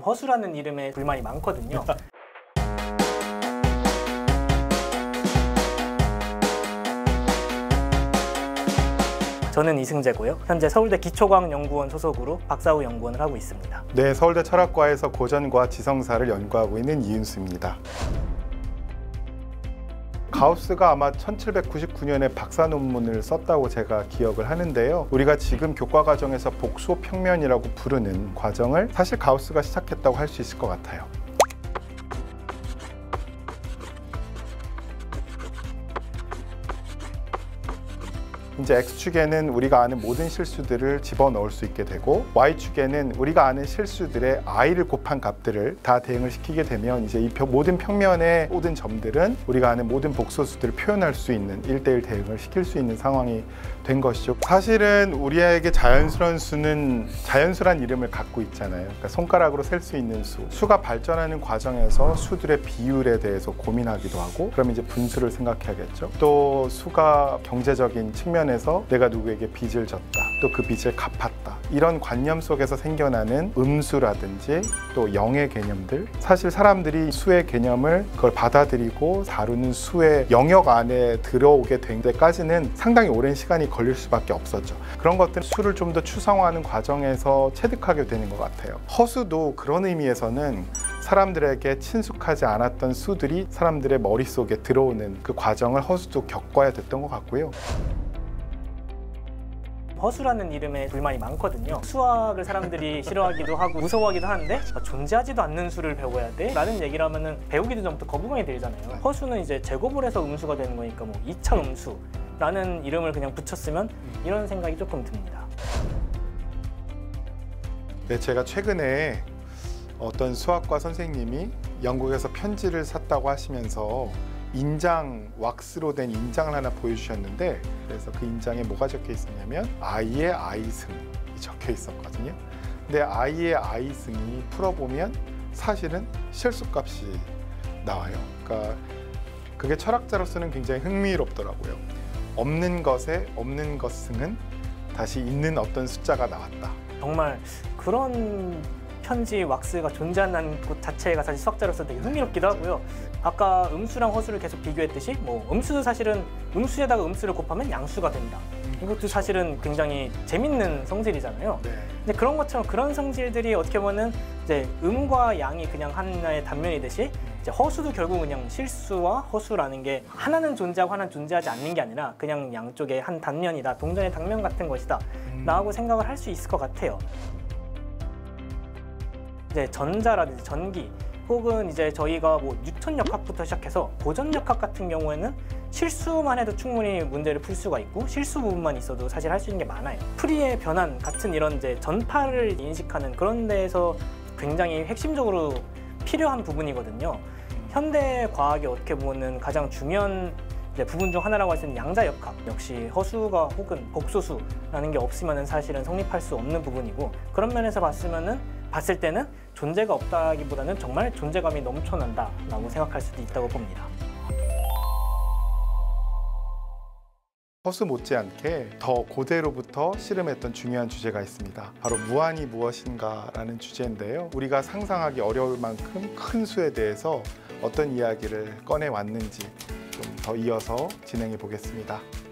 허수라는 이름에 불만이 많거든요. 저는 이승재고요. 현재 서울대 기초과학연구원 소속으로 박사후 연구원을 하고 있습니다. 네, 서울대 철학과에서 고전과 지성사를 연구하고 있는 이윤수입니다. 가우스가 아마 1799년에 박사 논문을 썼다고 제가 기억을 하는데요. 우리가 지금 교과 과정에서 복소 평면이라고 부르는 과정을 사실 가우스가 시작했다고 할 수 있을 것 같아요. 이제 X축에는 우리가 아는 모든 실수들을 집어넣을 수 있게 되고 Y축에는 우리가 아는 실수들의 i를 곱한 값들을 다 대응을 시키게 되면 이제 이 모든 평면의 모든 점들은 우리가 아는 모든 복소수들을 표현할 수 있는 1:1 대응을 시킬 수 있는 상황이 된 것이죠. 사실은 우리에게 자연스러운 수는 자연수란 이름을 갖고 있잖아요. 그러니까 손가락으로 셀 수 있는 수. 수가 발전하는 과정에서 수들의 비율에 대해서 고민하기도 하고 그럼 이제 분수를 생각해야겠죠. 또 수가 경제적인 측면에서 내가 누구에게 빚을 졌다. 또 그 빚을 갚았다. 이런 관념 속에서 생겨나는 음수라든지 또 영의 개념들. 사실 사람들이 수의 개념을 그걸 받아들이고 다루는 수의 영역 안에 들어오게 된 데까지는 상당히 오랜 시간이 걸릴 수밖에 없었죠. 그런 것들은 수를 좀 더 추상화하는 과정에서 체득하게 되는 것 같아요. 허수도 그런 의미에서는 사람들에게 친숙하지 않았던 수들이 사람들의 머릿속에 들어오는 그 과정을 허수도 겪어야 됐던 것 같고요. 허수라는 이름에 불만이 많거든요. 수학을 사람들이 싫어하기도 하고 무서워하기도 하는데 존재하지도 않는 수를 배워야 돼? 라는 얘기를 하면은 배우기도 전부터 거부감이 들잖아요. 허수는 이제 제곱을 해서 음수가 되는 거니까 뭐 2차 음수라는 이름을 그냥 붙였으면 이런 생각이 조금 듭니다. 네, 제가 최근에 어떤 수학과 선생님이 영국에서 편지를 샀다고 하시면서 인장, 왁스로 된 인장을 하나 보여주셨는데 그래서 그 인장에 뭐가 적혀 있었냐면 I의 I승이 적혀 있었거든요. 근데 I의 I승이 풀어보면 사실은 실수값이 나와요. 그러니까 그게 철학자로서는 굉장히 흥미롭더라고요. 없는 것에 없는 것승은 다시 있는 어떤 숫자가 나왔다. 정말 그런 편지 왁스가 존재하는 것 자체가 사실 수학자로서 되게 흥미롭기도 하고요. 아까 음수랑 허수를 계속 비교했듯이 뭐 음수도 사실은 음수에다가 음수를 곱하면 양수가 된다. 이것도 사실은 굉장히 재밌는 성질이잖아요. 근데 그런 것처럼 그런 성질들이 어떻게 보면 이제 음과 양이 그냥 하나의 단면이듯이 이제 허수도 결국 그냥 실수와 허수라는 게 하나는 존재하고 하나는 존재하지 않는 게 아니라 그냥 양쪽의 한 단면이다. 동전의 당면 같은 것이다. 라고 생각을 할 수 있을 것 같아요. 이제 전자라든지 전기 혹은 이제 저희가 뭐 뉴턴 역학부터 시작해서 고전 역학 같은 경우에는 실수만 해도 충분히 문제를 풀 수가 있고 실수 부분만 있어도 사실 할 수 있는 게 많아요. 프리의 변환 같은 이런 이제 전파를 인식하는 그런 데에서 굉장히 핵심적으로 필요한 부분이거든요. 현대 과학이 어떻게 보면 가장 중요한 부분 중 하나라고 할 수 있는 양자역학 역시 허수가 혹은 복소수라는 게 없으면 사실은 성립할 수 없는 부분이고 그런 면에서 봤을 때는 존재가 없다기보다는 정말 존재감이 넘쳐난다라고 생각할 수도 있다고 봅니다. 허수 못지않게 더 고대로부터 씨름했던 중요한 주제가 있습니다. 바로 무한이 무엇인가라는 주제인데요. 우리가 상상하기 어려울 만큼 큰 수에 대해서 어떤 이야기를 꺼내왔는지 좀 더 이어서 진행해 보겠습니다.